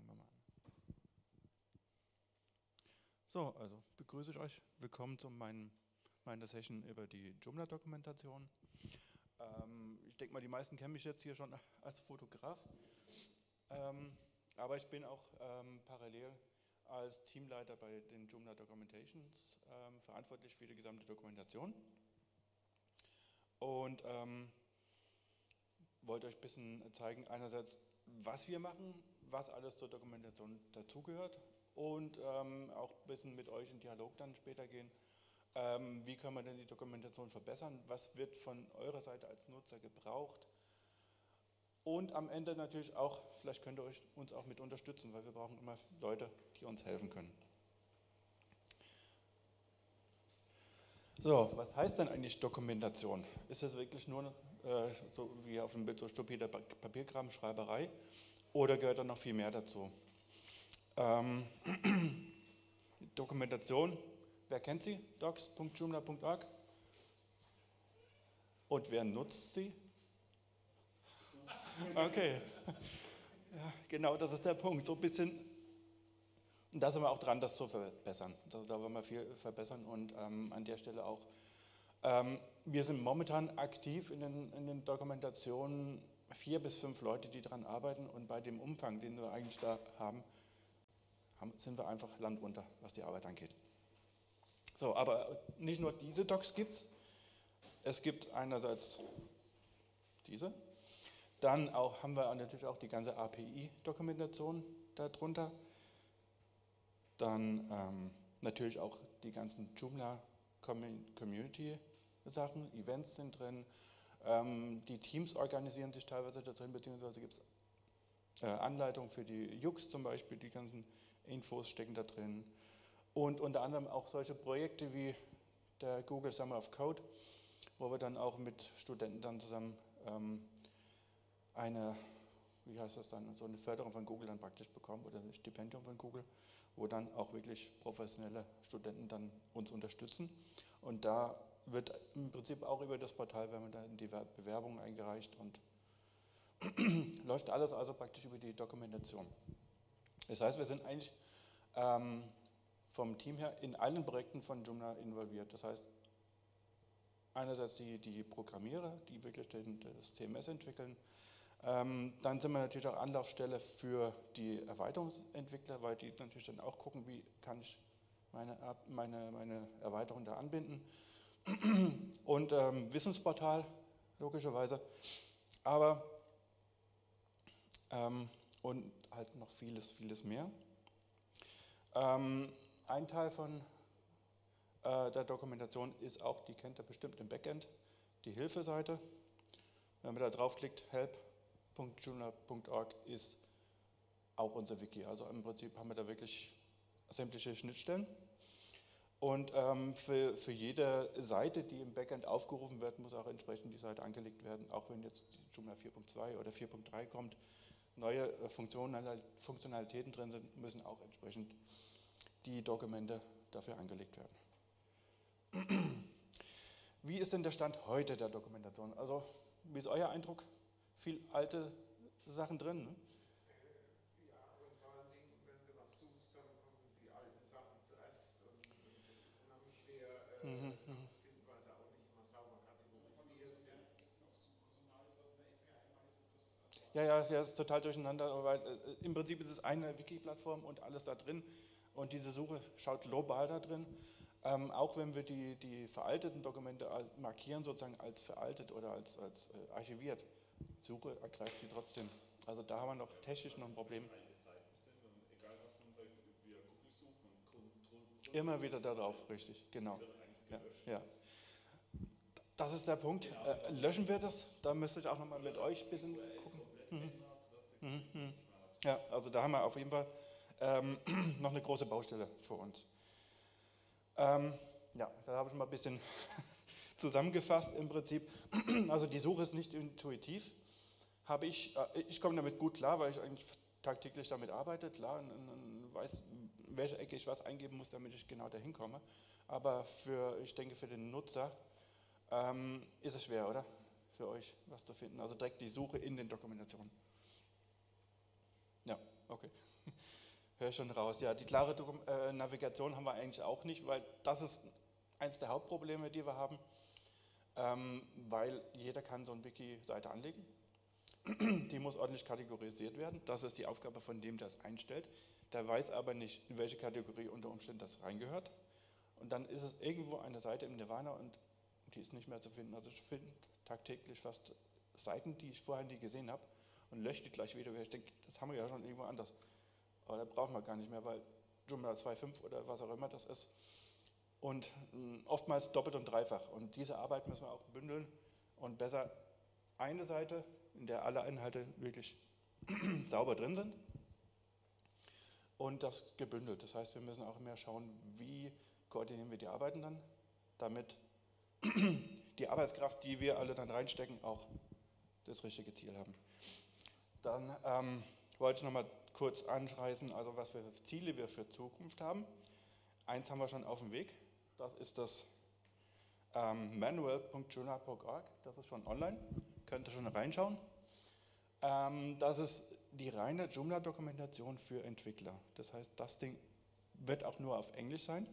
Fangen wir mal an. So, also begrüße ich euch. Willkommen zu meiner Session über die Joomla-Dokumentation. Ich denke mal, die meisten kennen mich jetzt hier schon als Fotograf. Aber ich bin auch parallel als Teamleiter bei den Joomla Documentations verantwortlich für die gesamte Dokumentation. Und wollte euch ein bisschen zeigen, einerseits, was wir machen, was alles zur Dokumentation dazugehört und auch ein bisschen mit euch in Dialog dann später gehen. Wie können wir denn die Dokumentation verbessern? Was wird von eurer Seite als Nutzer gebraucht? Und am Ende natürlich auch, vielleicht könnt ihr uns auch mit unterstützen, weil wir brauchen immer Leute, die uns helfen können. So, was heißt denn eigentlich Dokumentation? Ist das wirklich nur so wie auf dem Bild so stupide Papierkram, Schreiberei oder gehört da noch viel mehr dazu? Dokumentation, wer kennt sie? docs.joomla.org. Und wer nutzt sie? Okay, ja, genau, das ist der Punkt. So ein bisschen, und da sind wir auch dran, das zu verbessern. Da wollen wir viel verbessern und an der Stelle auch. Wir sind momentan aktiv in den Dokumentationen 4 bis 5 Leute, die daran arbeiten, und bei dem Umfang, den wir eigentlich da haben, sind wir einfach landunter, was die Arbeit angeht. So, aber nicht nur diese Docs gibt es. Es gibt einerseits diese, dann haben wir natürlich auch die ganze API-Dokumentation darunter, dann natürlich auch die ganzen Joomla-Community-Sachen, Events sind drin, die Teams organisieren sich teilweise da drin, beziehungsweise gibt es Anleitungen für die Jux zum Beispiel, die ganzen Infos stecken da drin. Und unter anderem auch solche Projekte wie der Google Summer of Code, wo wir dann auch mit Studenten dann zusammen wie heißt das dann, so eine Förderung von Google dann praktisch bekommen oder ein Stipendium von Google, wo dann auch wirklich professionelle Studenten dann uns unterstützen. Und da wird im Prinzip auch über das Portal, werden wir dann die Bewerbungen eingereicht und läuft alles also praktisch über die Dokumentation. Das heißt, wir sind eigentlich vom Team her in allen Projekten von Joomla involviert. Das heißt, einerseits die Programmierer, die wirklich das CMS entwickeln. Dann sind wir natürlich auch Anlaufstelle für die Erweiterungsentwickler, weil die natürlich dann auch gucken, wie kann ich meine Erweiterung da anbinden. Und Wissensportal, logischerweise. Aber und halt noch vieles mehr. Ein Teil von der Dokumentation ist auch, die kennt ihr bestimmt im Backend, die Hilfeseite. Wenn man da draufklickt, help.joomla.org ist auch unser Wiki. Also im Prinzip haben wir da wirklich sämtliche Schnittstellen. Und für jede Seite, die im Backend aufgerufen wird, muss auch entsprechend die Seite angelegt werden, auch wenn jetzt Joomla 4.2 oder 4.3 kommt. Neue Funktionalitäten drin sind, müssen auch entsprechend die Dokumente dafür angelegt werden. Wie ist denn der Stand heute der Dokumentation? Also, wie ist euer Eindruck? Viel alte Sachen drin? Ne? Ja, und vor allen Dingen, wenn du was suchst, dann kommen die alten Sachen zuerst und das ist unheimlich schwer, Sachen zu finden, weil sie auch nicht immer sauber kategorisiert sind. Ja, das ist total durcheinander, weil im Prinzip ist es eine Wiki-Plattform und alles da drin und diese Suche schaut global da drin. Auch wenn wir die veralteten Dokumente markieren, sozusagen als veraltet oder als archiviert, Suche ergreift sie trotzdem. Also da haben wir noch technisch noch ein Problem. Immer wieder darauf, richtig, genau. Ja. Das ist der Punkt. Löschen wir das? Da müsste ich auch nochmal mit euch ein bisschen gucken. Ja, also da haben wir auf jeden Fall noch eine große Baustelle vor uns. Ja, da habe ich mal ein bisschen zusammengefasst im Prinzip. Also die Suche ist nicht intuitiv. Ich komme damit gut klar, weil ich eigentlich tagtäglich damit arbeite, klar, und weiß, in welche Ecke ich was eingeben muss, damit ich genau dahin komme. Aber ich denke, für den Nutzer ist es schwer, oder? Für euch was zu finden. Also direkt die Suche in den Dokumentationen. Ja, okay. Hör schon raus. Ja, die klare Navigation haben wir eigentlich auch nicht, weil das ist eines der Hauptprobleme, die wir haben, weil jeder kann so eine Wiki-Seite anlegen. Die muss ordentlich kategorisiert werden. Das ist die Aufgabe von dem, der es einstellt. Der weiß aber nicht, in welche Kategorie unter Umständen das reingehört. Und dann ist es irgendwo eine Seite im Nirvana und die ist nicht mehr zu finden. Also ich finde tagtäglich fast Seiten, die ich vorher nie gesehen habe und lösche die gleich wieder, weil ich denke, das haben wir ja schon irgendwo anders. Aber da brauchen wir gar nicht mehr, weil Joomla 2.5 oder was auch immer das ist. Und oftmals doppelt und dreifach. Und diese Arbeit müssen wir auch bündeln und besser eine Seite, in der alle Inhalte wirklich sauber drin sind und das gebündelt. Das heißt, wir müssen auch mehr schauen, wie koordinieren wir die Arbeiten dann, damit die Arbeitskraft, die wir alle dann reinstecken, auch das richtige Ziel haben. Dann wollte ich nochmal kurz anreißen, also was für Ziele wir für Zukunft haben. Eins haben wir schon auf dem Weg, das ist das manual.joomla.org, das ist schon online, könnt ihr schon reinschauen. Das ist die reine Joomla-Dokumentation für Entwickler. Das heißt, das Ding wird auch nur auf Englisch sein.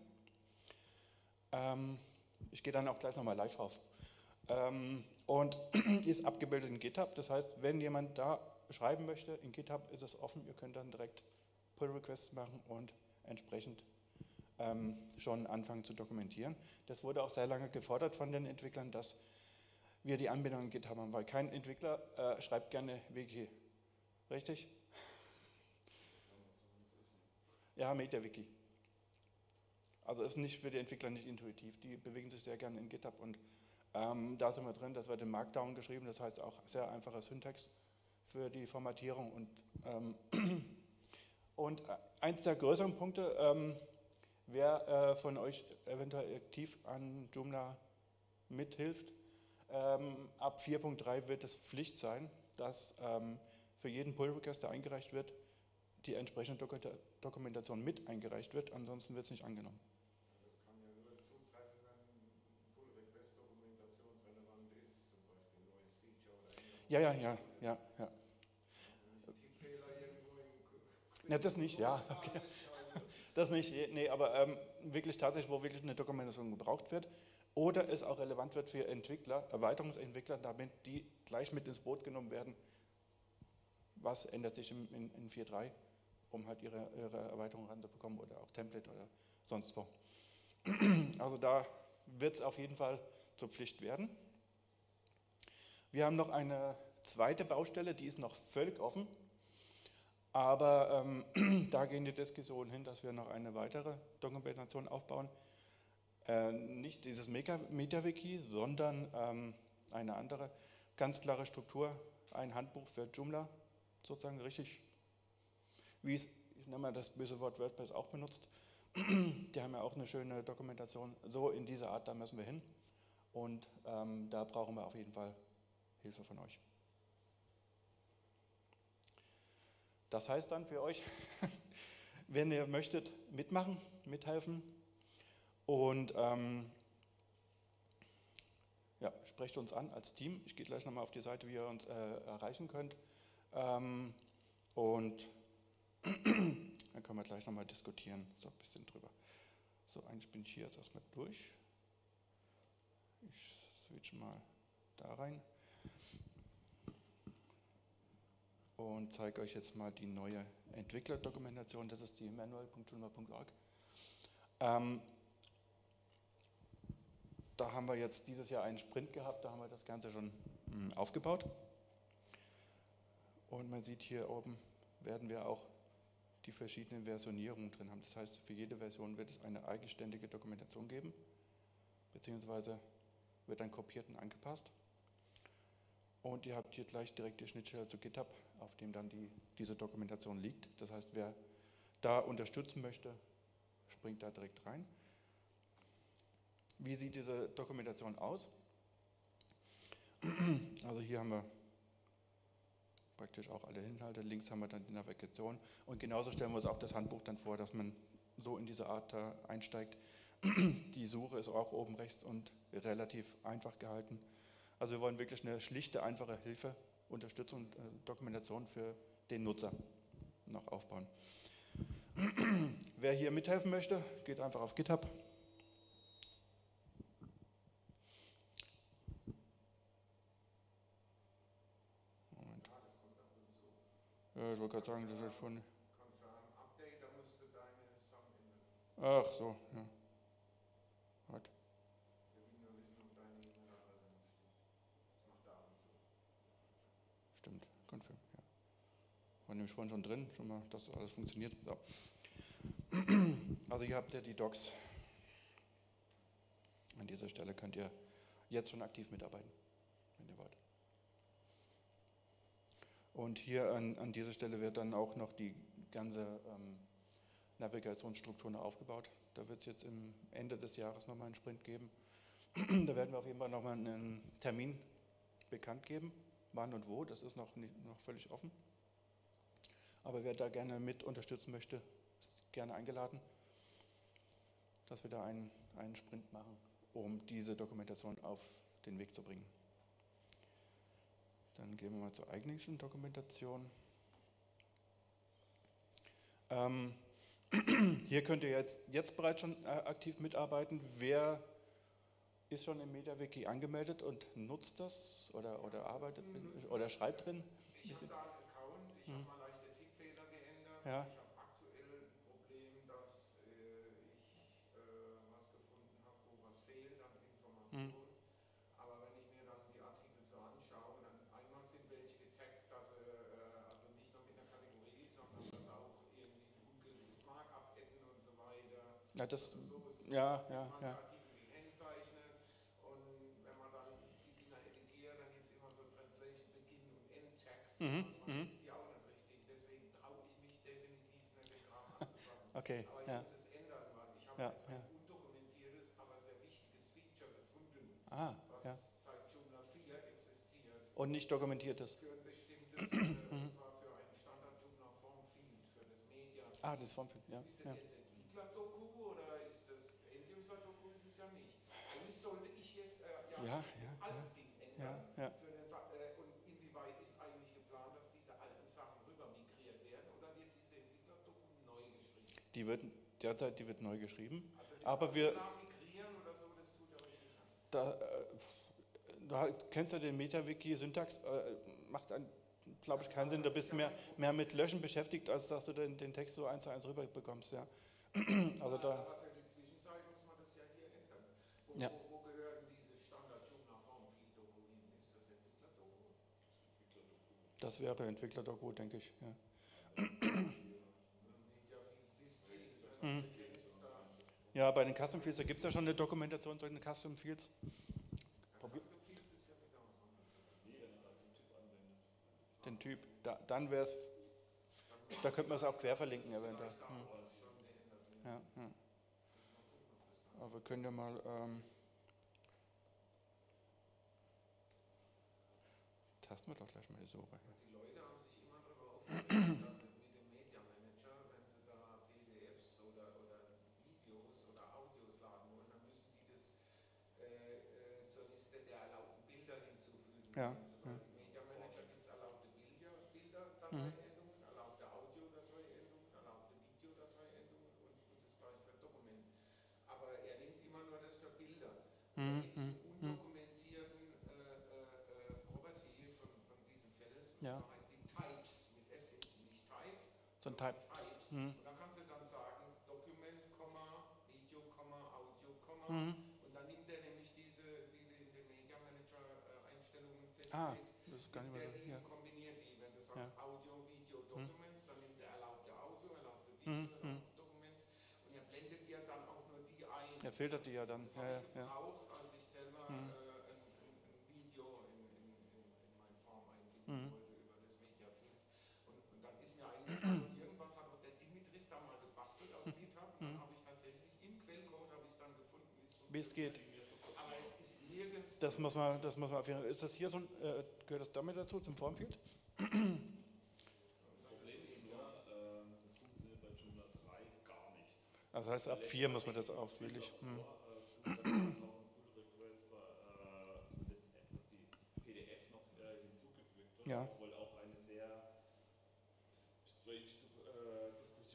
Ich gehe dann auch gleich nochmal live rauf. Und ist abgebildet in GitHub, das heißt, wenn jemand da schreiben möchte, in GitHub ist es offen, ihr könnt dann direkt Pull-Requests machen und entsprechend schon anfangen zu dokumentieren. Das wurde auch sehr lange gefordert von den Entwicklern, dass wir die Anbindung in GitHub haben, weil kein Entwickler schreibt gerne Wiki. Richtig? Ja, MetaWiki. Also ist nicht für die Entwickler nicht intuitiv. Die bewegen sich sehr gerne in GitHub und da sind wir drin. Das wird in Markdown geschrieben, das heißt auch sehr einfache Syntax für die Formatierung. Und eins der größeren Punkte, wer von euch eventuell aktiv an Joomla mithilft, ab 4.3 wird es Pflicht sein, dass für jeden Pull-Request, der eingereicht wird, die entsprechende Dokumentation mit eingereicht wird, ansonsten wird es nicht angenommen. Das kann ja nur zutreffen, wenn Pull-Request dokumentationsrelevant ist, zum Beispiel ein neues Feature oder Änderung. Ja. Tippfehler irgendwo im Quick. Ne, das nicht, ja. Okay. Das nicht, nee, aber wirklich tatsächlich, wo wirklich eine Dokumentation gebraucht wird oder es auch relevant wird für Entwickler, Erweiterungsentwickler, damit die gleich mit ins Boot genommen werden, was ändert sich in 4.3, um halt ihre Erweiterung ranzubekommen oder auch Template oder sonst wo. Also da wird es auf jeden Fall zur Pflicht werden. Wir haben noch eine zweite Baustelle, die ist noch völlig offen, aber da gehen die Diskussionen hin, dass wir noch eine weitere Dokumentation aufbauen. Nicht dieses MetaWiki, sondern eine andere, ganz klare Struktur, ein Handbuch für Joomla, sozusagen richtig, wie es, ich nenne mal das böse Wort WordPress auch benutzt. Die haben ja auch eine schöne Dokumentation. So in dieser Art, da müssen wir hin. Und da brauchen wir auf jeden Fall Hilfe von euch. Das heißt dann für euch, wenn ihr möchtet, mitmachen, mithelfen und ja, sprecht uns an als Team. Ich gehe gleich nochmal auf die Seite, wie ihr uns erreichen könnt. Und dann können wir gleich nochmal diskutieren, so ein bisschen drüber. So, eigentlich bin ich hier jetzt erstmal durch. Ich switch mal da rein und zeige euch jetzt mal die neue Entwicklerdokumentation. Das ist die manual.joomla.org. Da haben wir jetzt dieses Jahr einen Sprint gehabt, da haben wir das Ganze schon aufgebaut. Und man sieht hier oben, werden wir auch die verschiedenen Versionierungen drin haben. Das heißt, für jede Version wird es eine eigenständige Dokumentation geben, beziehungsweise wird dann kopiert und angepasst. Und ihr habt hier gleich direkt die Schnittstelle zu GitHub, auf dem dann diese Dokumentation liegt. Das heißt, wer da unterstützen möchte, springt da direkt rein. Wie sieht diese Dokumentation aus? Also hier haben wir praktisch auch alle Inhalte, links haben wir dann die Navigation und genauso stellen wir uns auch das Handbuch dann vor, dass man so in diese Art einsteigt. Die Suche ist auch oben rechts und relativ einfach gehalten. Also wir wollen wirklich eine schlichte, einfache Hilfe, Unterstützung und Dokumentation für den Nutzer noch aufbauen. Wer hier mithelfen möchte, geht einfach auf GitHub. Moment. Ja, ich wollte gerade sagen, das ist schon... Confirm Update, da musst du deine Sachen ändern. Ach so, ja. What? Wir will nur wissen, ob deine E-Mail-Adresse noch stimmt. Das macht er ab und zu. Stimmt, confirm, ja. War nämlich vorhin schon drin, schon mal, dass alles funktioniert. So. Also hier habt ihr die Docs. An dieser Stelle könnt ihr jetzt schon aktiv mitarbeiten, wenn ihr wollt. Und hier an dieser Stelle wird dann auch noch die ganze Navigationsstruktur noch aufgebaut. Da wird es jetzt im Ende des Jahres nochmal einen Sprint geben. Da werden wir auf jeden Fall nochmal einen Termin bekannt geben, wann und wo, das ist noch völlig offen. Aber wer da gerne mit unterstützen möchte, ist gerne eingeladen, dass wir da einen Sprint machen, um diese Dokumentation auf den Weg zu bringen. Dann gehen wir mal zur eigentlichen Dokumentation. Hier könnt ihr jetzt bereits schon aktiv mitarbeiten. Wer ist schon im MediaWiki angemeldet und nutzt das oder arbeitet oder schreibt drin? Ich habe da einen Account, ich habe mal leichte Tippfehler geändert. Ja. Ich habe aktuell ein Problem, dass ich was gefunden habe, wo was fehlt an Informationen. Aber wenn ich mir dann die Artikel so anschaue, dann einmal sind welche getaggt, dass sie also nicht nur mit einer Kategorie, sondern dass sie auch irgendwie ein ungültiges Markup hätten und so weiter. Ja, das, Also so ist ja. Artikel gekennzeichnet und wenn man dann die Dinger editiert, dann gibt es immer so Translation Begin und End Tags. Man sieht die auch nicht richtig, deswegen traue ich mich definitiv nicht, den Kram anzupassen. Okay, aber ich ja. muss es ändern, weil ich habe Ja, ein undokumentiertes, aber sehr wichtiges Feature gefunden, was ja. seit Joomla 4 existiert. Und nicht dokumentiertes. Für ein bestimmtes, und zwar für ein Standard Joomla Form Field, für das Media. Das Formfield, ja. Ist das jetzt Entwickler-Doku oder ist das End-User-Doku? Ist es ja nicht. Eigentlich sollte ich jetzt alten Ding ändern. Ja. Und inwieweit ist eigentlich geplant, dass diese alten Sachen rüber migriert werden oder wird diese Entwickler-Doku neu geschrieben? Derzeit wird neu geschrieben. Also Aber wir migrieren oder so, das tut er euch nicht an. du kennst ja den MediaWiki-Syntax, macht glaube ich, keinen Sinn. Du bist mehr mit Löschen beschäftigt, als dass du den Text so 1:1 rüber bekommst. Ja. Also aber für die Zwischenzeit muss man das ja hier ändern. Wo gehören diese Standard Joomla Form Field Doku hin? Ist das Entwickler-Doku? Das wäre Entwickler-Doku, denke ich. Ja. Ja, bei den Custom Fields, da gibt es ja schon eine Dokumentation zu den Custom Fields. Den Typ, dann wäre es, da könnte man es auch quer verlinken eventuell. Ja. Aber wir können ja mal, tasten wir doch gleich mal die Suche. Die Leute haben sich immer darüber aufgeregt, dass mit dem Media Manager, wenn sie da PDFs oder Videos oder Audios laden wollen, dann müssen die das zur Liste der erlaubten Bilder hinzufügen. Ja. Im Media Manager gibt es erlaubte Bilderdateiendungen, erlaubte Audiodateiendungen, erlaubte Videodateiendungen und das gleiche für Dokumente. Aber er nimmt immer nur das für Bilder. Da gibt es einen undokumentierten Property von diesem Feld, und Ja. so heißt die Types mit S hinten, nicht Type, So ein Types. Und da kannst du dann sagen Document, Video, Audio, und dann nimmt er nämlich diese, die du in den Media Manager Einstellungen festlegst, Das ist gar nicht mehr so. die Ja. kombiniert die. Wenn du sagst Audio, Video, Documents, dann nimmt er erlaubte Audio, erlaubte Video, erlaubte Documents und er blendet dir dann auch nur die ein. Er filtert die ja dann. Das habe ich gebraucht, als ich selber ein Video in meine Form einbinden wollte über das Mediafield. Und dann ist mir eingefallen, irgendwas hat auch der Dimitris da mal gebastelt auf GitHub. Und dann habe ich tatsächlich im Quellcode dann gefunden, Wie es geht. Aber es ist nirgends. Das muss man auf jeden Fall. Ist das hier so ein, gehört das damit dazu, zum Formfield? Das Problem ist nur, das funktioniert bei Joomla 3 gar nicht. Also das heißt, ab 4 muss man das auch wirklich. Zum Beispiel ist auch ein Pull-Request, dass die PDF noch hinzugefügt wird, Ja. obwohl auch eine sehr strange Diskussion, ob man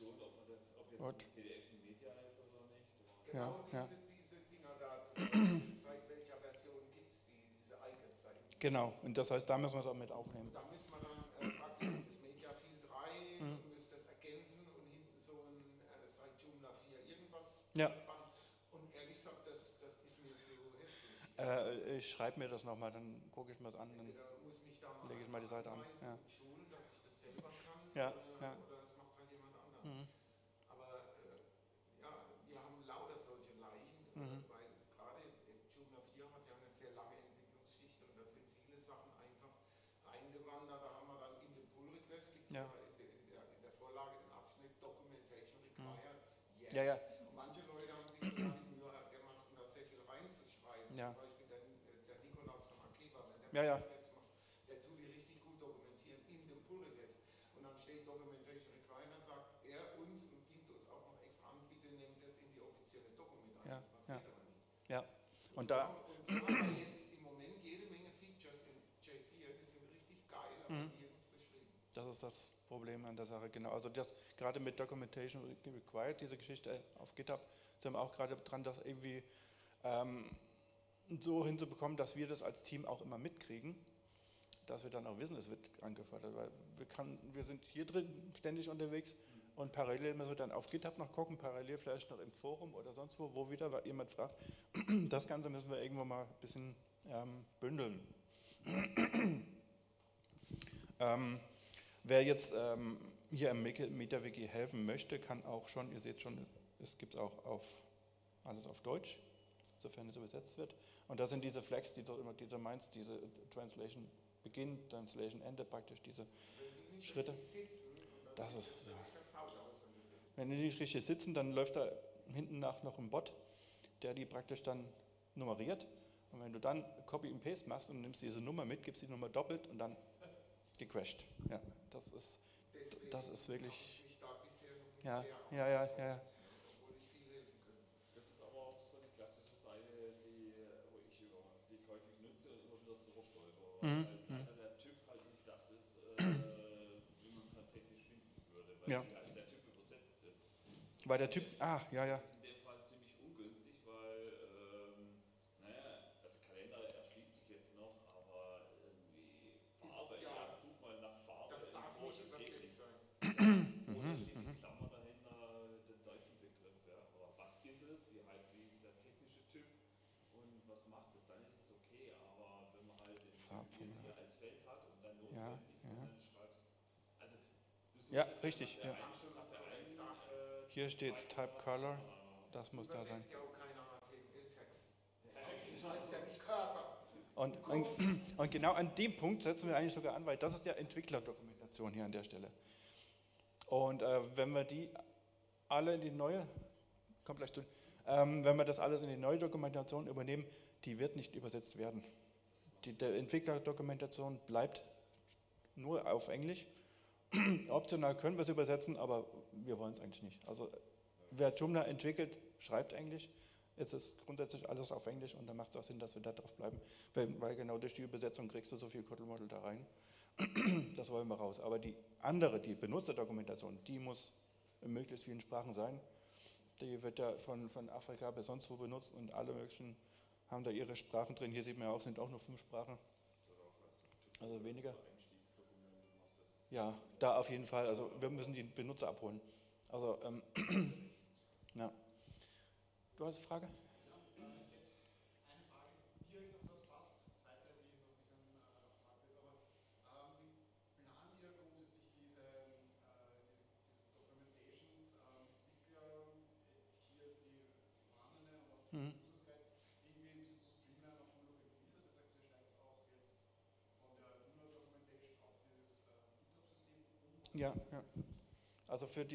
ob jetzt Gut. ein PDF ein Media ist oder nicht. Genau Ja, ja. diese Dinger da, seit welcher Version gibt es diese Icons da hinten? Genau, und das heißt, da müssen wir es auch mit aufnehmen. Und da müssen wir dann praktisch in das Media Field rein und müssen das ergänzen und hinten so ein seit Joomla 4 irgendwas. Ja. Und ehrlich gesagt, das ist mir zu heftig. Ich schreibe mir das nochmal, dann gucke ich mir das an, dann Entweder muss mich da mal lege ich mal die Seite an. einweisen Ja, und schulen, dass ich das selber kann, ja, oder, ja. oder es macht halt jemand anderes. Mhm. Aber ja, wir haben lauter solche Leichen, weil gerade Joomla 4 hat ja eine sehr lange Entwicklungsgeschichte und da sind viele Sachen einfach eingewandert. Da haben wir dann in dem Pull Request, gibt es Ja. in der Vorlage den Abschnitt Documentation Required, yes. Ja, ja. Und manche Leute haben sich sogar die Mühe gemacht, um da sehr viel reinzuschreiben. Ja. Zum Beispiel der Nikolaus von Akeba, wenn der Ja, ja. Pull Request macht, der tut die richtig gut dokumentieren in dem Pull Request. Und dann steht Documentation Required, dann sagt er uns und gibt uns auch noch extra an, bitte nehmt das in die offizielle Dokument ein. Ja, Das passiert aber nicht. Ja. Und so da, haben wir jetzt im Moment jede Menge Features in J4, die sind richtig geil, aber nirgends beschrieben. das ist das Problem an der Sache, genau. Also das gerade mit Documentation Required, diese Geschichte auf GitHub, sind wir auch gerade dran, das irgendwie so hinzubekommen, dass wir das als Team auch immer mitkriegen, dass wir dann auch wissen, es wird angefordert, weil wir sind hier drin ständig unterwegs und parallel müssen wir dann auf GitHub noch gucken, parallel vielleicht noch im Forum oder sonst wo wieder jemand fragt. Das Ganze müssen wir irgendwo mal ein bisschen bündeln. Wer jetzt hier im MetaWiki helfen möchte, kann auch schon, ihr seht schon, es gibt auch alles auf Deutsch, sofern es übersetzt wird. Und da sind diese Flags, die du meinst, diese Translation Beginn, Translation Ende, praktisch diese Schritte. Das ist, wenn die nicht richtig sitzen, dann läuft da hinten nach noch ein Bot, der die praktisch dann nummeriert. Und wenn du dann Copy and Paste machst und nimmst diese Nummer mit, gibst die Nummer doppelt und dann gecrashed. Ja, das ist wirklich. Ja. Obwohl ich viel helfen könnte. Das ist aber auch so eine klassische Seite, die ich häufig nutze und immer wieder drüber stolper. Weil leider der Typ halt nicht das ist, wie man es halt technisch finden würde, weil halt der Typ übersetzt ist. Weil der Typ, Das ist in dem Fall ziemlich ungünstig, weil, also Kalender erschließt sich jetzt noch, aber irgendwie Farbe, such mal nach Farbe. Das darf nicht übersetzt sein. Oder steht in Klammer dahinter den deutschen Begriff, ja? Oder was ist es, wie ist der technische Typ und was macht es, dann ist es okay, aber wenn man halt den Typ jetzt hier als Feld hat und dann notwendig und dann schreibst, also du suchst richtig. nach der einen Hier steht Type Color, das muss da sein. Übersetzt ja auch keine HTML-Text. Du schreibst ja nicht Körper. Und genau an dem Punkt setzen wir eigentlich sogar an, weil das ist ja Entwicklerdokumentation hier an der Stelle. Und wenn wir die alle in die neue, kommt gleich zu, wenn wir das alles in die neue Dokumentation übernehmen, die wird nicht übersetzt werden. Der Entwicklerdokumentation bleibt nur auf Englisch. Optional können wir es übersetzen, aber wir wollen es eigentlich nicht. Also wer Joomla entwickelt, schreibt Englisch. Jetzt ist grundsätzlich alles auf Englisch und dann macht es auch Sinn, dass wir da drauf bleiben, weil genau durch die Übersetzung kriegst du so viel Kuddelmuddel da rein. Das wollen wir raus. Aber die Benutzerdokumentation, die muss in möglichst vielen Sprachen sein. Die wird ja von Afrika bis sonst wo benutzt und alle möglichen haben da ihre Sprachen drin. Hier sieht man ja auch, sind auch nur 5 Sprachen. Also weniger. Ja, da auf jeden Fall. Also wir müssen die Benutzer abholen. Also, ja. Du hast eine Frage? Eine Frage direkt um das passt, zweite, die so ein bisschen abstrakt ist, aber planen ihr grundsätzlich diese Documentations, Entwickler, jetzt hier die vorhandene und auch die Users Guide, irgendwie ein bisschen zu streamline auf dem Look and Feel? Das heißt, ihr steigt auch jetzt von der Joomla Documentation auf dieses GitHub-System um? Ja. Also für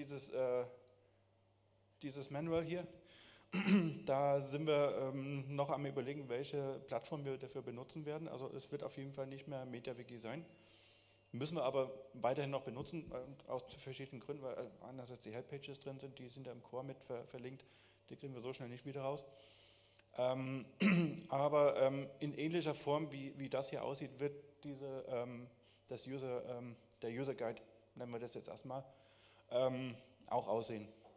dieses Manual hier, da sind wir noch am Überlegen, welche Plattform wir dafür benutzen werden. Also es wird auf jeden Fall nicht mehr MetaWiki sein. Müssen wir aber weiterhin noch benutzen, aus verschiedenen Gründen, weil einerseits die Helppages drin sind, die sind ja im Core mit verlinkt, die kriegen wir so schnell nicht wieder raus. Aber in ähnlicher Form, wie das hier aussieht, wird der User Guide, nennen wir das jetzt erstmal, auch aussehen.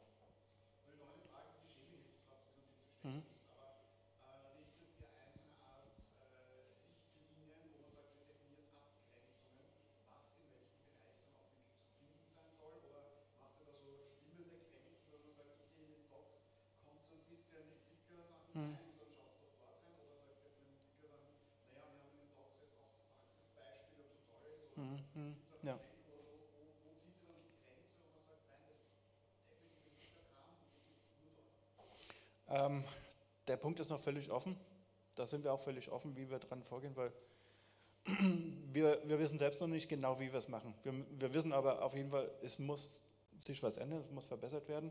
Text, aber richtet ihr ein so eine Art Richtlinien, wo man sagt, wir definieren jetzt Abgrenzungen, was in welchem Bereich dann auch wirklich zu finden sein soll, oder macht ihr da so schwimmende Grenzen, dass man sagt, okay, in den Docs kommt so ein bisschen Entwicklersachen rein und dann schaut es doch dort rein, oder sagt ihr von den Entwicklersachen, naja, wir haben in den Docs jetzt auch Praxisbeispiele und Tutorials, oder gibt es da Ja. Verständnis, oder wo zieht ihr dann die Grenze, wo man sagt, nein, das ist definitiv Entwicklerkram und den gibt es nur dort? Der Punkt ist noch völlig offen. Da sind wir auch völlig offen, wie wir dran vorgehen, weil wir wissen selbst noch nicht genau, wie wir es machen. Wir wissen aber auf jeden Fall, es muss sich was ändern, es muss verbessert werden.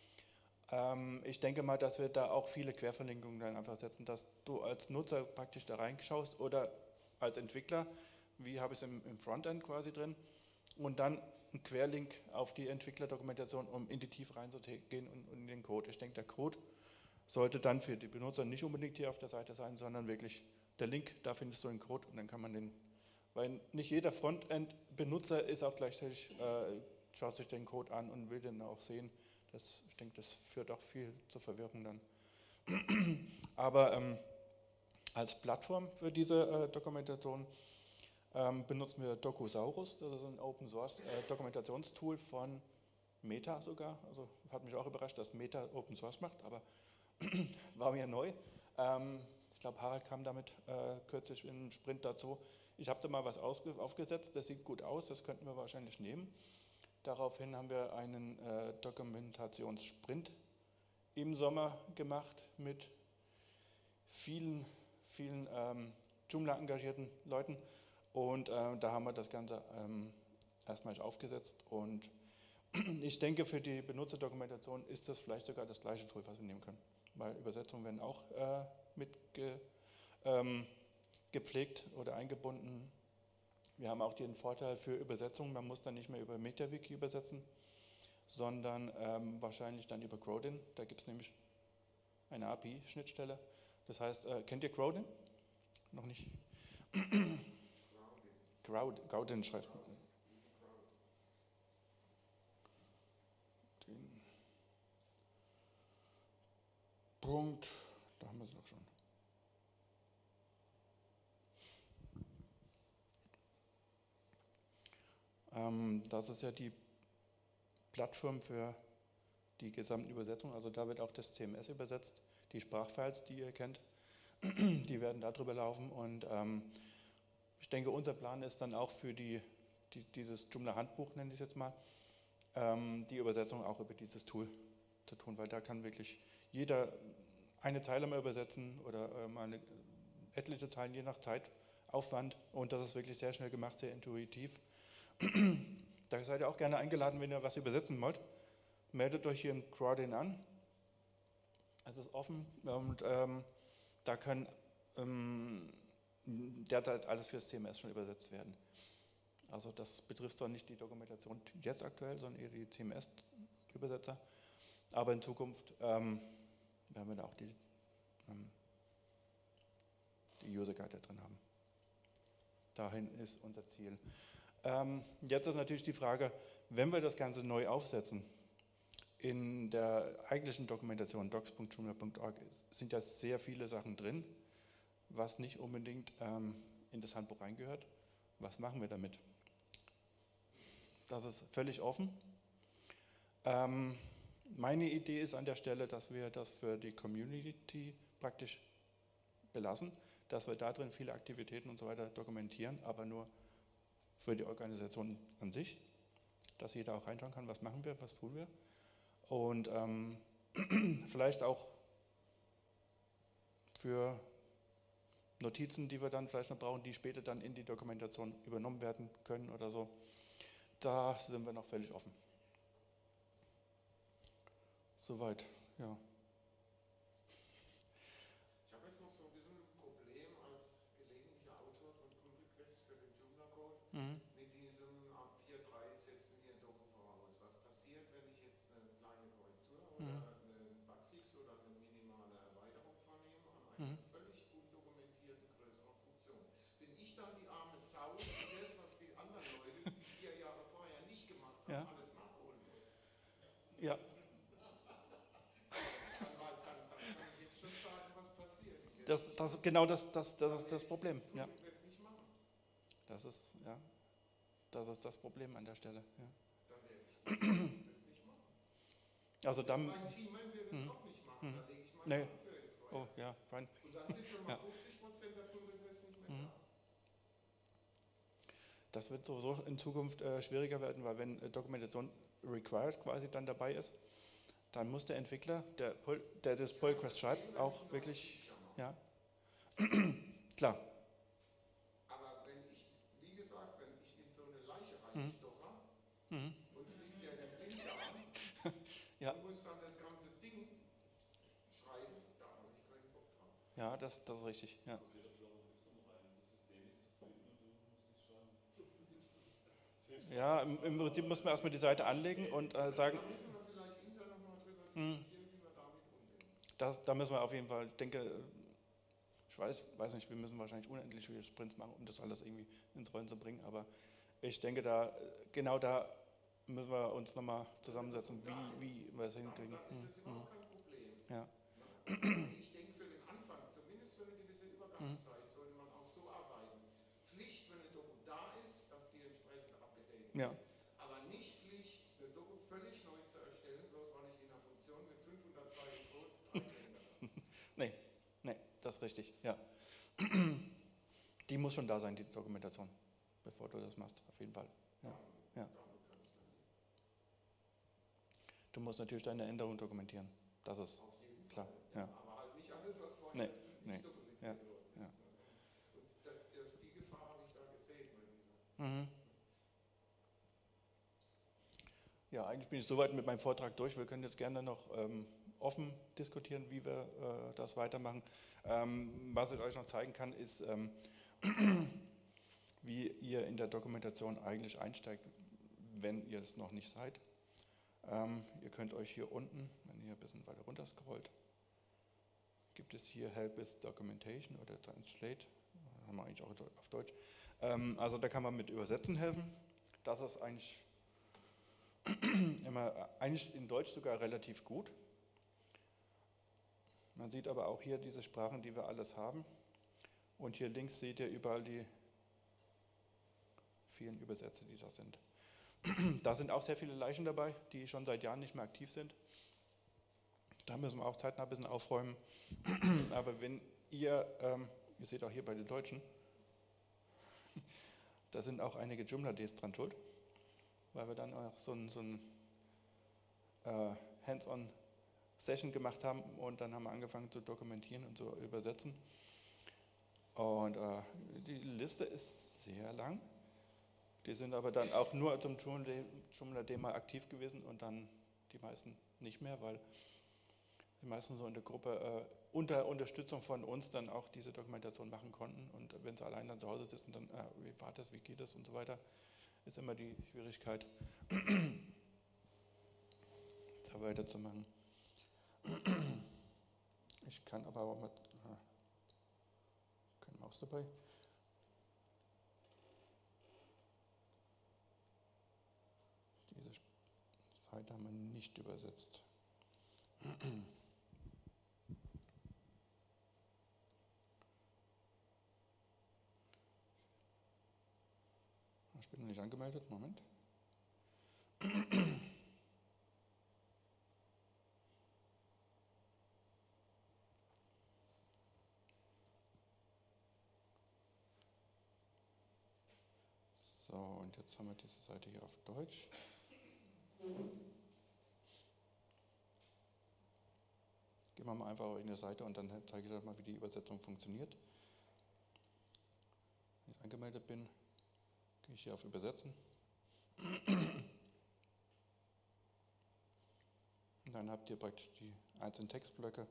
Ich denke mal, dass wir da auch viele Querverlinkungen dann einfach setzen, dass du als Nutzer praktisch da reinschaust oder als Entwickler, wie habe ich es im Frontend quasi drin, und dann einen Querlink auf die Entwicklerdokumentation, um in die Tiefe reinzugehen und in den Code. Ich denke, der Code sollte dann für die Benutzer nicht unbedingt hier auf der Seite sein, sondern wirklich der Link, da findest du den Code und dann kann man den, weil nicht jeder Frontend-Benutzer ist auch gleichzeitig, schaut sich den Code an und will den auch sehen. Ich denke, das führt auch viel zur Verwirrung dann. Aber als Plattform für diese Dokumentation benutzen wir Dokusaurus, das ist ein Open-Source-Dokumentationstool von Meta sogar. Also hat mich auch überrascht, dass Meta Open Source macht, aber war mir neu. Ich glaube, Harald kam damit kürzlich im Sprint dazu. Ich habe da mal was aufgesetzt, das sieht gut aus, das könnten wir wahrscheinlich nehmen. Daraufhin haben wir einen Dokumentationssprint im Sommer gemacht mit vielen Joomla engagierten Leuten und da haben wir das Ganze erstmalig aufgesetzt und ich denke, für die Benutzerdokumentation ist das vielleicht sogar das gleiche Tool, was wir nehmen können, weil Übersetzungen werden auch gepflegt oder eingebunden. Wir haben auch den Vorteil für Übersetzungen, man muss dann nicht mehr über MetaWiki übersetzen, sondern wahrscheinlich dann über Crowdin. Da gibt es nämlich eine API-Schnittstelle. Das heißt, kennt ihr Crowdin? Noch nicht? Crowdin schreibt man. Den Punkt, da haben wir es doch schon. Das ist ja die Plattform für die gesamten Übersetzungen, also da wird auch das CMS übersetzt, die Sprachfiles, die ihr kennt, die werden darüber laufen und ich denke, unser Plan ist dann auch für dieses Joomla-Handbuch, nenne ich es jetzt mal, die Übersetzung auch über dieses Tool zu tun, weil da kann wirklich jeder eine Zeile mal übersetzen oder mal etliche Zeilen, je nach Zeitaufwand und das ist wirklich sehr schnell gemacht, sehr intuitiv. Da seid ihr auch gerne eingeladen, wenn ihr was übersetzen wollt. Meldet euch hier in Crowdin an. Es ist offen und da kann derzeit alles fürs CMS schon übersetzt werden. Also das betrifft zwar nicht die Dokumentation jetzt aktuell, sondern eher die CMS-Übersetzer. Aber in Zukunft werden wir da auch die User Guide drin haben. Dahin ist unser Ziel. Jetzt ist natürlich die Frage, wenn wir das Ganze neu aufsetzen, in der eigentlichen Dokumentation docs.joomla.org sind ja sehr viele Sachen drin, was nicht unbedingt in das Handbuch reingehört. Was machen wir damit? Das ist völlig offen. Meine Idee ist an der Stelle, dass wir das für die Community praktisch belassen, dass wir da drin viele Aktivitäten und so weiter dokumentieren, aber nur für die Organisation an sich, dass jeder auch reinschauen kann, was machen wir, was tun wir. Und vielleicht auch für Notizen, die wir dann vielleicht noch brauchen, die später dann in die Dokumentation übernommen werden können oder so. Da sind wir noch völlig offen. Soweit, ja. Ich habe jetzt noch so ein bisschen ein Problem als gelegentlicher Autor von Pull Requests für den Joomla-Code mit diesem ab 4.3 setzen wir Doku voraus. Was passiert, wenn ich jetzt eine kleine Korrektur oder einen Bugfix oder eine minimale Erweiterung vornehme an einer völlig undokumentierten größeren Funktion? Bin ich dann die arme Sau, die das, was die anderen Leute, die 4 Jahre vorher nicht gemacht haben, alles nachholen muss? Ja. Dann kann ich jetzt schon Genau das ist das Problem. Ja. Wir es nicht machen. Das ist das Problem an der Stelle. Ja. Dann werde ich es nicht machen. Also dann. Mein Teamman wird es auch nicht machen. Da lege ich meine Nee. Hand für ins Feuer. Oh, ja, fein. Und dann sind schon mal Ja. 50% der Pull-Requests nicht mehr da. Das wird sowieso in Zukunft schwieriger werden, weil wenn Dokumentation required quasi dann dabei ist, dann muss der Entwickler, der das Pull-Request schreibt, auch wirklich, ja, klar. Aber wenn ich, wie gesagt, wenn ich in so eine Leiche reinstocher und fliegt der in den Blinddarm Ja. und muss dann das ganze Ding schreiben, da habe ich keinen Bock drauf. Ja, das ist richtig, ja. Ja, im Prinzip muss man erstmal die Seite anlegen und sagen, Da müssen wir vielleicht intern nochmal drüber diskutieren, wie wir damit umgehen. da müssen wir auf jeden Fall, ich denke, ich weiß nicht, wir müssen wahrscheinlich unendlich viele Sprints machen, um das alles irgendwie ins Rollen zu bringen, aber ich denke, genau da müssen wir uns nochmal zusammensetzen, wie wir es hinkriegen. Dann ist es überhaupt kein Problem. Ja. Ich denke, für den Anfang, zumindest für eine gewisse Übergangszeit, sollte man auch so arbeiten. Pflicht, wenn eine Doku da ist, dass die entsprechend abgedatet wird. Ja. Aber nicht Pflicht, eine Doku völlig neu zu erstellen, bloß weil ich in einer Funktion mit 500 Zeilen Code eingeändert habe. Nee, das ist richtig, ja. Die muss schon da sein, die Dokumentation, bevor du das machst, auf jeden Fall. Ja. Du musst natürlich deine Änderungen dokumentieren, das ist Auf jeden klar. Fall. Ja. Aber halt nicht alles, was vorher Nee, nicht dokumentiert ja, worden ist. ja. Und die Gefahr habe ich da gesehen bei dieser. Ja, eigentlich bin ich soweit mit meinem Vortrag durch. Wir können jetzt gerne noch offen diskutieren, wie wir das weitermachen. Was ich euch noch zeigen kann, ist, wie ihr in der Dokumentation eigentlich einsteigt, wenn ihr es noch nicht seid. Ihr könnt euch hier unten, wenn ihr ein bisschen weiter runter scrollt, gibt es hier Help with Documentation oder Translate, haben wir eigentlich auch auf Deutsch. Also da kann man mit Übersetzen helfen. Das ist eigentlich eigentlich in Deutsch sogar relativ gut. Man sieht aber auch hier diese Sprachen, die wir alles haben. Und hier links seht ihr überall die vielen Übersätze, die da sind. Da sind auch sehr viele Leichen dabei, die schon seit Jahren nicht mehr aktiv sind. Da müssen wir auch zeitnah ein bisschen aufräumen. Aber wenn ihr seht auch hier bei den Deutschen, da sind auch einige Joomla-Ds dran schuld, weil wir dann auch so ein Hands-on-Session gemacht haben und dann haben wir angefangen zu dokumentieren und zu übersetzen. Und die Liste ist sehr lang. Die sind aber dann auch nur zum Joomla-D mal aktiv gewesen und dann die meisten nicht mehr, weil die meisten so in der Gruppe unter Unterstützung von uns dann auch diese Dokumentation machen konnten. Und wenn sie allein dann zu Hause sitzen, dann wie war das, wie geht das und so weiter, ist immer die Schwierigkeit, da weiterzumachen. Ich kann aber auch mit keine Maus dabei. Diese Seite haben wir nicht übersetzt. Ich bin noch nicht angemeldet, Moment. So, und jetzt haben wir diese Seite hier auf Deutsch. Gehen wir mal einfach in die Seite und dann zeige ich euch mal, wie die Übersetzung funktioniert. Wenn ich angemeldet bin, gehe ich hier auf Übersetzen. Und dann habt ihr praktisch die einzelnen Textblöcke,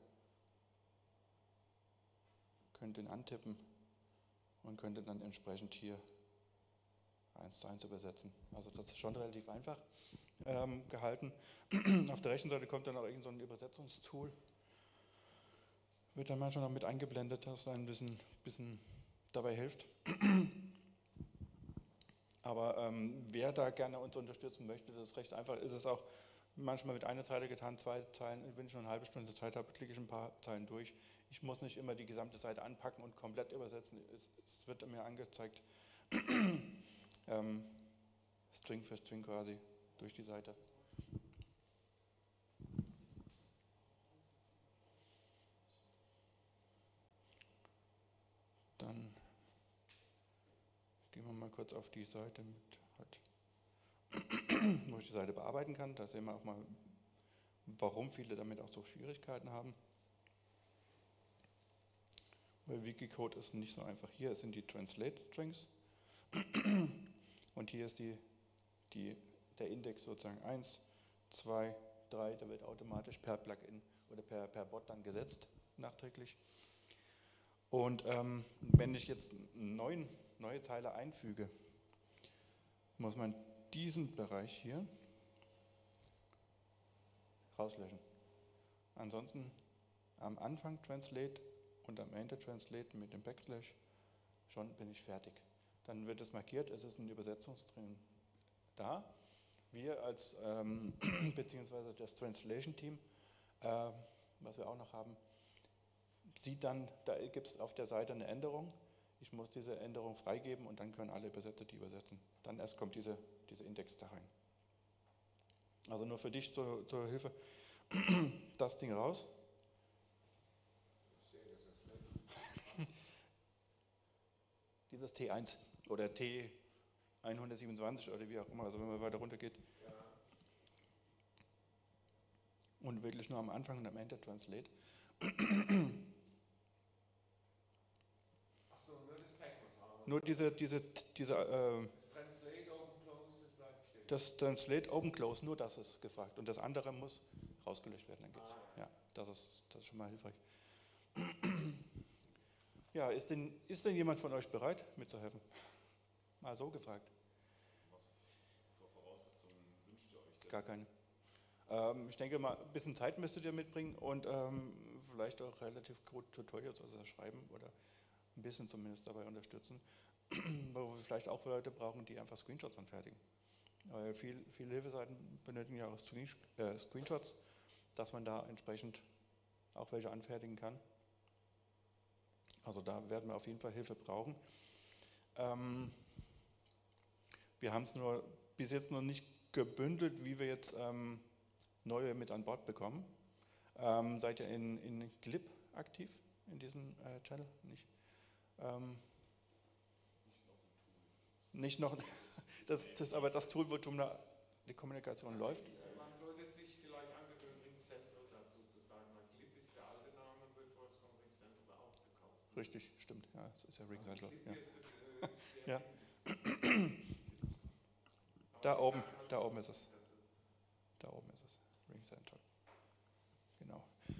könnt den antippen und könnt dann entsprechend hier 1:1 übersetzen. Also das ist schon relativ einfach gehalten. Auf der rechten Seite kommt dann auch irgend so ein Übersetzungstool. Wird dann manchmal noch mit eingeblendet, dass ein bisschen dabei hilft. Aber wer da gerne uns unterstützen möchte, das ist recht einfach. Ist es auch manchmal mit einer Zeile getan, 2 Zeilen. Wenn ich nur eine halbe Stunde Zeit habe, klicke ich ein paar Zeilen durch. Ich muss nicht immer die gesamte Seite anpacken und komplett übersetzen. Es wird mir angezeigt, String für String quasi durch die Seite. Dann gehen wir mal kurz auf die Seite mit, wo ich die Seite bearbeiten kann. Da sehen wir auch mal, warum viele damit auch so Schwierigkeiten haben. Weil Wikicode ist nicht so einfach. Hier sind die Translate Strings und hier ist der Index sozusagen 1, 2, 3, der wird automatisch per Plugin oder per Bot dann gesetzt, nachträglich. Und wenn ich jetzt eine neue Zeile einfüge, muss man diesen Bereich hier rauslöschen. Ansonsten am Anfang Translate und am Ende Translate mit dem Backslash, schon bin ich fertig. Dann wird es markiert, es ist ein Übersetzungsstring da. Wir als, beziehungsweise das Translation-Team, was wir auch noch haben, sieht dann, da gibt es auf der Seite eine Änderung. Ich muss diese Änderung freigeben und dann können alle Übersetzer die übersetzen. Dann erst kommt dieser Index da rein. Also nur für dich zur Hilfe, das Ding raus. Dieses T1 oder T127 oder wie auch immer, also wenn man weiter runter geht. Und wirklich nur am Anfang und am Ende Translate. Achso, nur das Tag muss haben. Nur das Translate, Open, Close, das bleibt stehen. Das Translate, Open, Close, nur das ist gefragt. Und das andere muss rausgelöscht werden, dann geht's. Ja, das ist schon mal hilfreich. Ja, ist denn jemand von euch bereit, mitzuhelfen? Mal so gefragt. Was für Voraussetzungen wünscht ihr euch denn? Gar keine. Ich denke mal, ein bisschen Zeit müsstet ihr mitbringen und vielleicht auch relativ gut Tutorials also schreiben oder ein bisschen zumindest dabei unterstützen, wo wir vielleicht auch Leute brauchen, die einfach Screenshots anfertigen. Weil viele Hilfeseiten benötigen ja auch Screenshots, dass man da entsprechend auch welche anfertigen kann. Also da werden wir auf jeden Fall Hilfe brauchen. Wir haben es nur bis jetzt noch nicht gebündelt, wie wir jetzt neue mit an Bord bekommen. Seid ihr in Glib aktiv, in diesem Channel? Nicht? Nicht noch. Das ist aber das Tool, wo Joomla die Kommunikation läuft. Man sollte sich vielleicht angewöhnen, RingCentral dazu zu sagen, weil Glib ist der alte Name, bevor es von RingCentral aufgekauft wurde. Richtig, stimmt. Ja, es ist ja RingCentral. Glib Ja. ist Ja. Da oben ist es. Da oben ist es. RingCentral. Genau.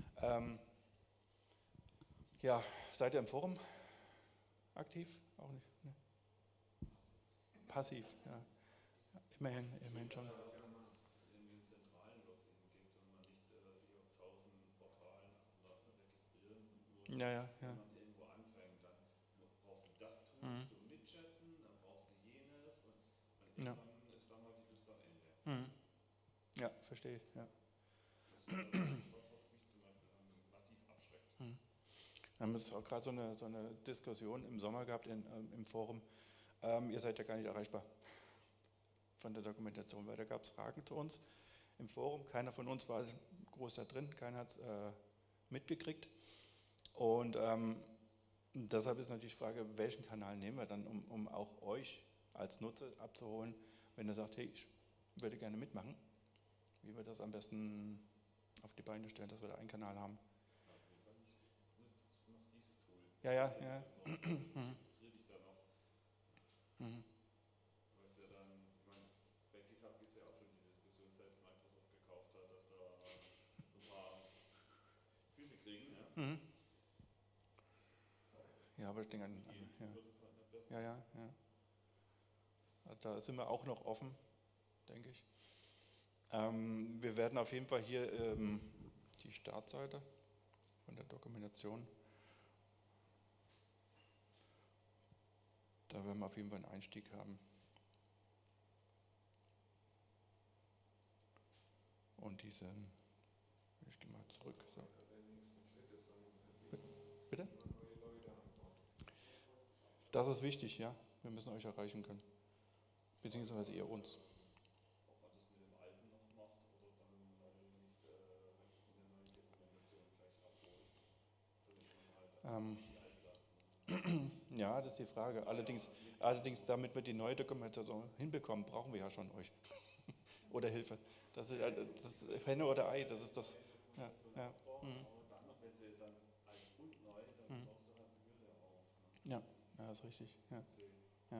Ja, seid ihr im Forum aktiv? Auch nicht? Ne? Passiv, ja. Immerhin schon. In den zentralen Login gibt und man nicht sich auf 1000 Portalen registrieren und nur Ja. wenn man irgendwo anfängt, dann brauchst du das Tool zum Mitchatten, dann brauchst du jenes und irgendwann ist da mal die Lust am Ende. Ja, verstehe ich. Ja. Das ist was mich zum Beispiel massiv abschreckt. Wir haben jetzt auch gerade so eine Diskussion im Sommer gehabt im Forum. Ihr seid ja gar nicht erreichbar von der Dokumentation, weil da gab es Fragen zu uns im Forum. Keiner von uns war groß da drin, keiner hat es mitgekriegt. Und deshalb ist natürlich die Frage, welchen Kanal nehmen wir dann, um auch euch als Nutzer abzuholen, wenn ihr sagt, hey, ich würde gerne mitmachen, wie wir das am besten auf die Beine stellen, dass wir da einen Kanal haben. Auf jeden Fall nutzt noch dieses Tool. Ja. Registriere dich da noch. Weißt ja dann, ich meine, bei GitHub ist ja auch schon die Diskussion, seit es Microsoft gekauft hat, dass da so ein paar Füße kriegen. Ja, Ja, aber ich denke ja. Da sind wir auch noch offen, denke ich. Wir werden auf jeden Fall hier die Startseite von der Dokumentation, da werden wir auf jeden Fall einen Einstieg haben. Und diese, ich gehe mal zurück. So. Bitte? Das ist wichtig, ja. Wir müssen euch erreichen können. Beziehungsweise ihr uns. Ob man das mit dem Alten noch macht oder dann nicht in der neuen Dokumentation vielleicht abholt, damit man halt die Altlasten. Ja, das ist die Frage. Allerdings, damit wir die neue Dokumentation hinbekommen, brauchen wir ja schon euch. Oder Hilfe. Das ist Henne oder Ei, das ist das. Ja, ja. Aber dann, wenn sie dann alt und neu, dann baust du halt eine Hürde auf. Ne? Ja, ja, ist richtig. Ja. Ja.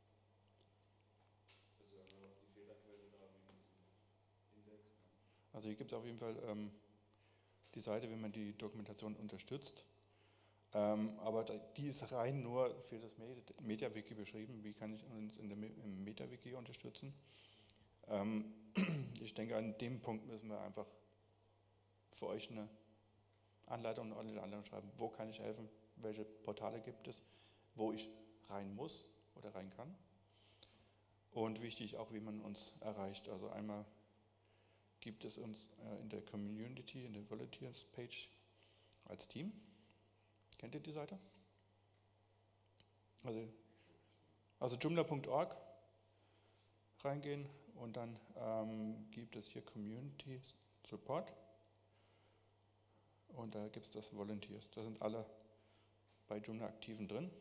Das wäre auch die Fehlerquelle da wegen diesem Index. Ne? Also hier gibt es auf jeden Fall die Seite, wie man die Dokumentation unterstützt. Aber die ist rein nur für das MediaWiki beschrieben. Wie kann ich uns im MediaWiki unterstützen? Ich denke, an dem Punkt müssen wir einfach für euch eine Anleitung und alle anderen schreiben. Wo kann ich helfen? Welche Portale gibt es, wo ich rein muss oder rein kann? Und wichtig auch, wie man uns erreicht. Also einmal gibt es uns in der Community, in der Volunteers Page als Team. Kennt ihr die Seite? Also joomla.org reingehen und dann gibt es hier Community Support und da gibt es das Volunteers. Da sind alle bei Joomla Aktiven drin.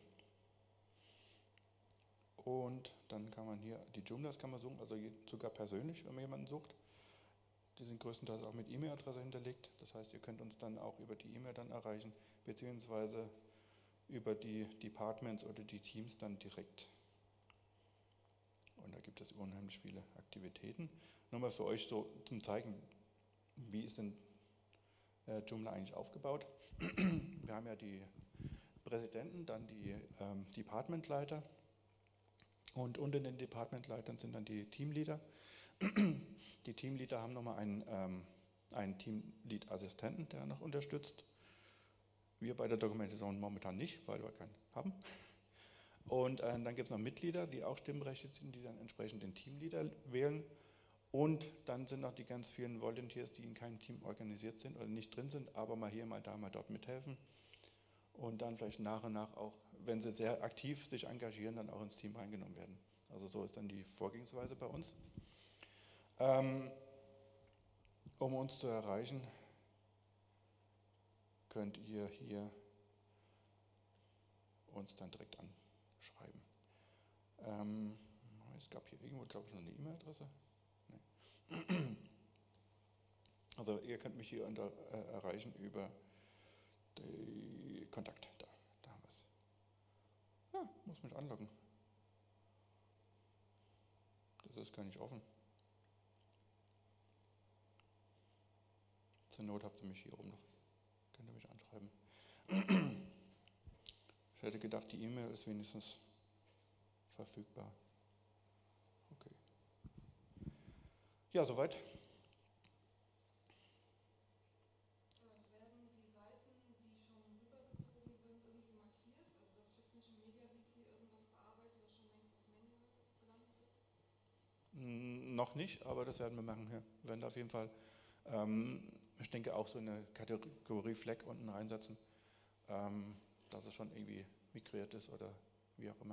Und dann kann man hier die Joomlas kann man suchen, also sogar persönlich, wenn man jemanden sucht. Die sind größtenteils auch mit E-Mail-Adresse hinterlegt. Das heißt, ihr könnt uns dann auch über die E-Mail dann erreichen, beziehungsweise über die Departments oder die Teams dann direkt. Und da gibt es unheimlich viele Aktivitäten. Nur mal für euch so zum Zeigen, wie ist denn Joomla eigentlich aufgebaut. Wir haben ja die Präsidenten, dann die Departmentleiter und unter den Departmentleitern sind dann die Teamleader. Die Teamleader haben nochmal einen Teamlead-Assistenten, der noch unterstützt. Wir bei der Dokumentation momentan nicht, weil wir keinen haben. Und dann gibt es noch Mitglieder, die auch stimmberechtigt sind, die dann entsprechend den Teamleader wählen. Und dann sind noch die ganz vielen Volunteers, die in keinem Team organisiert sind oder nicht drin sind, aber mal hier, mal da, mal dort mithelfen. Und dann vielleicht nach und nach auch, wenn sie sehr aktiv sich engagieren, dann auch ins Team reingenommen werden. Also so ist dann die Vorgehensweise bei uns. Um uns zu erreichen, könnt ihr hier uns dann direkt anschreiben. Es gab hier irgendwo, glaube ich, noch eine E-Mail-Adresse. Nee. Also ihr könnt mich hier erreichen über die Kontakt. Da haben wir es. Ja, muss mich anloggen. Das ist gar nicht offen. Zur Not habt ihr mich hier oben noch. Könnt ihr mich anschreiben. Ich hätte gedacht, die E-Mail ist wenigstens verfügbar. Okay. Ja, soweit. Werden die Seiten, die schon rübergezogen sind, irgendwie markiert? Also dass ich jetzt nicht im MediaWiki irgendwas bearbeite, was schon längst auf Manual gelandet ist? Noch nicht, aber das werden wir machen. Ja. Wir werden da auf jeden Fall, ich denke, auch so eine Kategorie Flag unten reinsetzen, dass es schon irgendwie migriert ist oder wie auch immer.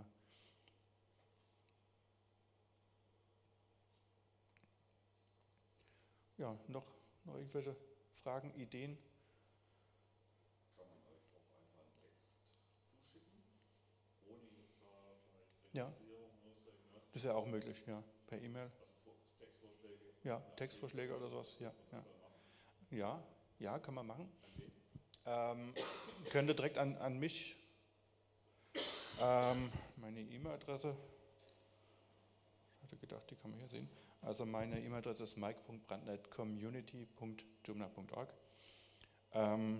Ja, noch irgendwelche Fragen, Ideen? Kann man euch auch einfach einen Text zuschicken, ohne jetzt da vielleicht Ja. Registrierung oder irgendwas? Das ist ja auch möglich, ja, per E-Mail. Also Textvorschläge? Ja, Textvorschläge oder sowas, ja. Ja, kann man machen. Könnte direkt an mich, meine E-Mail-Adresse, ich hatte gedacht, die kann man hier sehen. Also meine E-Mail-Adresse ist mike.brandnet.community.joomla.org. Ich meine,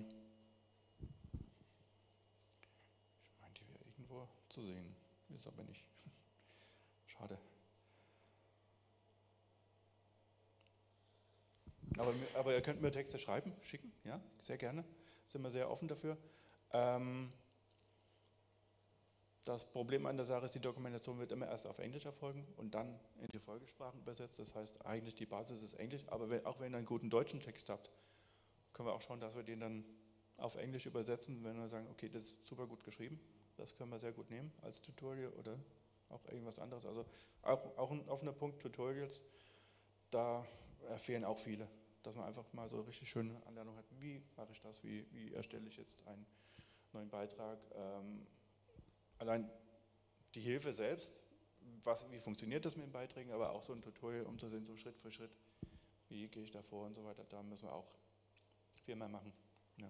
die wäre irgendwo zu sehen, ist aber nicht. Schade. Aber ihr könnt mir Texte schreiben, schicken, ja, sehr gerne. Sind wir sehr offen dafür. Das Problem an der Sache ist, die Dokumentation wird immer erst auf Englisch erfolgen und dann in die Folgesprachen übersetzt. Das heißt, eigentlich die Basis ist Englisch, aber auch wenn ihr einen guten deutschen Text habt, können wir auch schauen, dass wir den dann auf Englisch übersetzen, wenn wir sagen, okay, das ist super gut geschrieben, das können wir sehr gut nehmen als Tutorial oder auch irgendwas anderes. Also auch ein offener Punkt, Tutorials, da fehlen auch viele, dass man einfach mal so richtig schöne Anleitung hat, wie mache ich das, wie erstelle ich jetzt einen neuen Beitrag. Allein die Hilfe selbst, wie funktioniert das mit den Beiträgen, aber auch so ein Tutorial, um zu sehen, so Schritt für Schritt, wie gehe ich da vor und so weiter, da müssen wir auch viel mehr machen. Ja.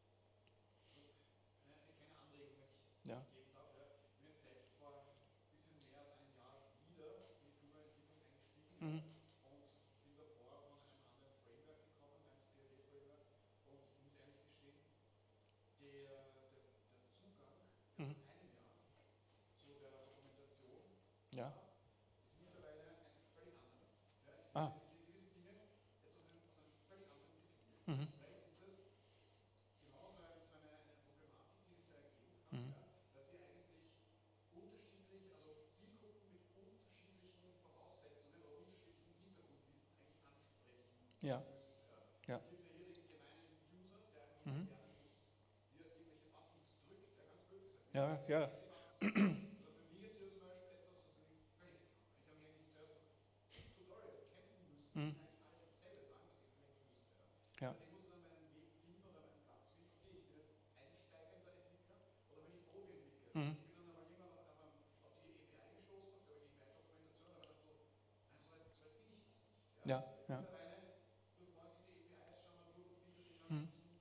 Eine kleine Anregung, wenn ich Ja. geben darf. Ja. Ich bin jetzt selbst vor ein bisschen mehr als einem Jahr wieder in die Joomla-Entwicklung eingestiegen. Mhm. Und bin davor von einem anderen Framework gekommen, namens PHP-Framework. Und ich muss ehrlich gestehen, der Zugang Mhm. in einem Jahr zu der Dokumentation Ja. ist mittlerweile ein völlig anderer. Ja, Ah. ich sehe gewisse Dinge jetzt aus einem völlig anderen Blickwinkel. Mhm. Vielleicht ist das genau so eine Problematik, die sich da ergeben kann, Mhm. ja, dass ihr eigentlich unterschiedlich, also Zielgruppen mit unterschiedlichen Voraussetzungen oder unterschiedlichem Hintergrundwissen eigentlich ansprechen Ja. müsst. Ja. Ja. Es gibt ja hier den gemeinen User, der einfach Mhm. nur lernen muss, wie er irgendwelche Buttons drückt, der ganz blöd gesagt. Ja, ja. Also für mich jetzt hier zum Beispiel etwas, was für mich völlig klar war. Ich habe mich eigentlich zuerst durch zig Tutorials kämpfen müssen, die Mhm. eigentlich alles dasselbe sagen, was ich längst wusste. Ja. Ich muss dann meinen Weg finden oder meinen Platz finden, okay, ich bin jetzt einsteigender Entwickler oder bin ich Profi-Entwickler. Mhm. Ich bin dann aber irgendwann auf die API gestoßen, auf die API-Dokumentation, aber dachte so, nein, so weit bin ich noch nicht. Ja. Ja. Mittlerweile, durch Vorsicht, die APIs schauen wir durch und viele stehen dann Mhm. Sekundenbruchteile.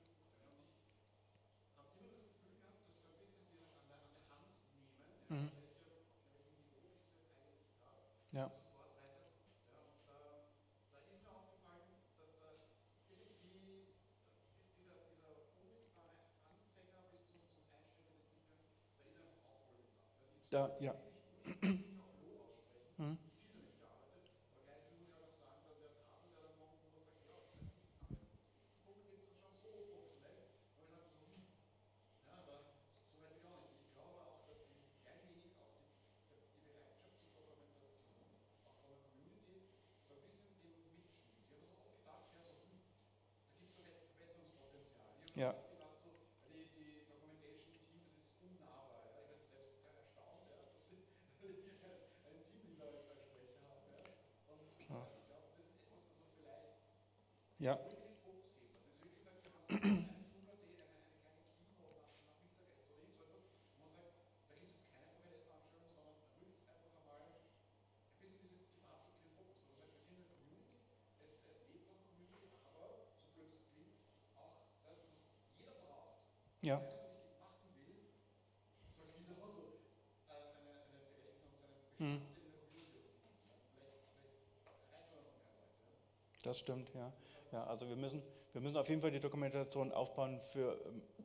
Und ich habe immer das Gefühl gehabt, dass so ein bisschen dieses an der Hand nehmen, ja, Mhm. auf welchem Niveau bist du jetzt eigentlich gerade, Ja. dass du dort weiterkommst. Ja. Und da ist mir aufgefallen, dass da wirklich dieser unmittelbare Anfänger bis zum einstellenden Entwickler, da ist einfach Aufholbedarf. Ja. Die Da, ja. wirklich auch Lob aussprechen, Mhm. mit viel damit gearbeitet, aber gleichzeitig muss ich halt auch sagen, der Tadel, der dann kommt, wo man sagt, ja, der Wistenpunkt geht es dann schon so professionell, aber ich dachte so, ja, aber so weit bin ich auch nicht. Ich glaube auch, dass ein klein wenig auch die Bereitschaft zur Dokumentation, auch von der Community, so ein bisschen dem mitschwingt. Ich habe so oft gedacht, ja, so, da gibt es so Verbesserungspotenzial. Ich Ja. habe oft gedacht, so, die Documentation-Team, das ist unnahbar. Ja. Ich bin selbst sehr erstaunt, ja, dass ich einen Teamleader als Sprecher habe. Ja. Und ich glaube, das ist etwas, das man vielleicht Ja. ruhig in den Fokus heben. Also wie gesagt, wir haben so einen Joomla-Day, eine kleine Keynote nach Mittagessen oder irgend so etwas, wo man sagt, da gibt es keine formelle Veranstaltung, sondern rückt es einfach einmal ein bisschen diese Thematik in den Fokus. Also sagt, wir sind eine Community, es lebt von Community, aber, so blöd es klingt, auch das, was jeder braucht, Ja. der so richtig machen will, soll genauso seine Berechtigung und seinen Mhm. Bestand in der Community auch finden. Ja. Vielleicht erreicht man noch mehr Leute. Ja. Das stimmt, ja. Ja, also wir müssen auf jeden Fall die Dokumentation aufbauen für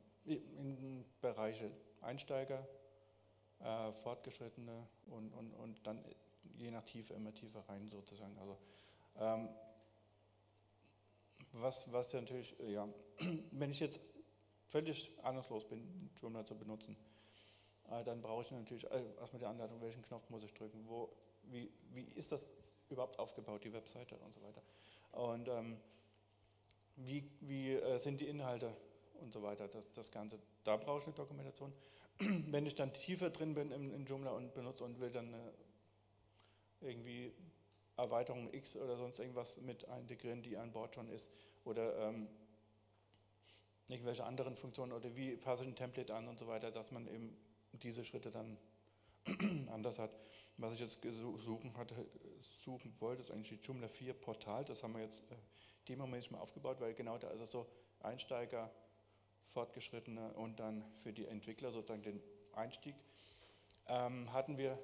in Bereiche Einsteiger, Fortgeschrittene und dann je nach Tiefe immer tiefer rein sozusagen. Also was ja natürlich, ja, wenn ich jetzt völlig ahnungslos bin, Joomla zu benutzen, dann brauche ich natürlich erstmal die Anleitung, welchen Knopf muss ich drücken, wie ist das überhaupt aufgebaut, die Webseite und so weiter. Und wie sind die Inhalte und so weiter, das Ganze. Da brauche ich eine Dokumentation. Wenn ich dann tiefer drin bin in Joomla und benutze und will dann irgendwie Erweiterung X oder sonst irgendwas mit integrieren, die an Bord schon ist, oder irgendwelche anderen Funktionen oder wie passe ich ein Template an und so weiter, dass man eben diese Schritte dann anders hat. Was ich jetzt suchen wollte, ist eigentlich die Joomla 4 Portal. Das haben wir jetzt demomäßig mal aufgebaut, weil genau da ist es so Einsteiger, Fortgeschrittene und dann für die Entwickler sozusagen den Einstieg. Hatten wir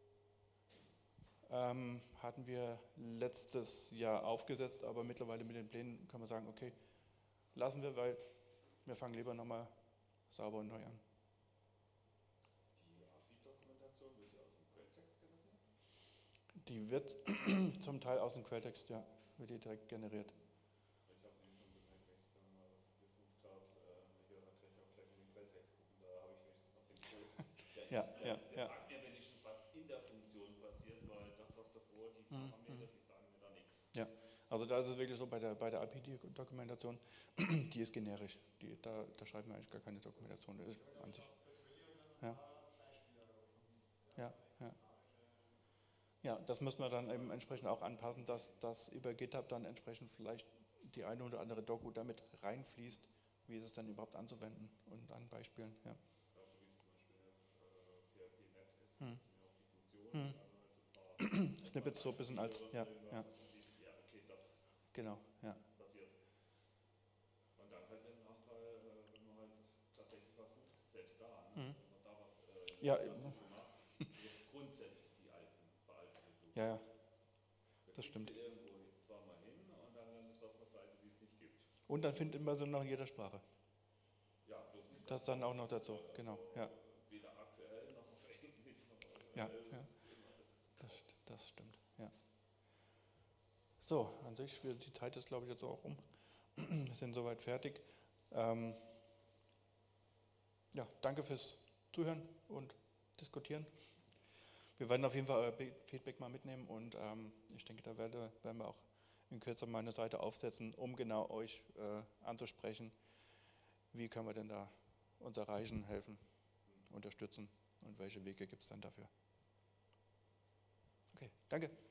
letztes Jahr aufgesetzt, aber mittlerweile mit den Plänen kann man sagen, okay, lassen wir, weil wir fangen lieber nochmal sauber und neu an. Die API-Dokumentation wird ja aus dem Quelltext generiert? Die wird zum Teil aus dem Quelltext, ja, wird die direkt generiert. Ich habe nämlich schon gemerkt, wenn ich dann mal was gesucht habe, da kann ich auch gleich in den Quelltext gucken, da habe ich wenigstens noch den Code, der Ja, ja, der ja. sagt mir wenigstens, was in der Funktion passiert, weil das, was davor, die Parameter, die sagen mir da nichts. Ja, also da ist es wirklich so bei der API-Dokumentation, die ist generisch. Da schreiben wir eigentlich gar keine Dokumentation an sich. Ja. Ja, ja. Ja, das müssen wir dann eben entsprechend auch anpassen, dass das über GitHub dann entsprechend vielleicht die eine oder andere Doku damit reinfließt, wie ist es dann überhaupt anzuwenden und an Beispielen. Ja. Ja, so wie es zum Beispiel PHP-Net ist, Hm. sind ja auch die Funktionen und dann halt so ein paar Snippets so ein bisschen als, ja, ja, ja, okay, das genau, ja. passiert. Und dann halt den Nachteil, wenn man halt tatsächlich was sucht, selbst da, ne? Wenn man da was in Ja, der Suche macht, jetzt grundsätzlich die alten, veralteten Doku. ja, ja, Da das stimmt. klickst du irgendwo zweimal hin und dann landest du auf einer Seite, die es nicht gibt. Und dann findet man sie noch in jeder Sprache. Ja, bloß nicht. Das dann auch noch dazu, genau, ja. Weder aktuell noch auf Englisch noch auf Ja, ja. Das stimmt, ja. So, an sich, die Zeit ist, glaube ich, jetzt auch um. Wir sind soweit fertig. Ja, danke fürs Zuhören und Diskutieren. Wir werden auf jeden Fall euer Feedback mal mitnehmen und ich denke, da werden wir auch in Kürze meine Seite aufsetzen, um genau euch anzusprechen, wie können wir denn da uns erreichen, helfen, unterstützen und welche Wege gibt es dann dafür. Okay, danke.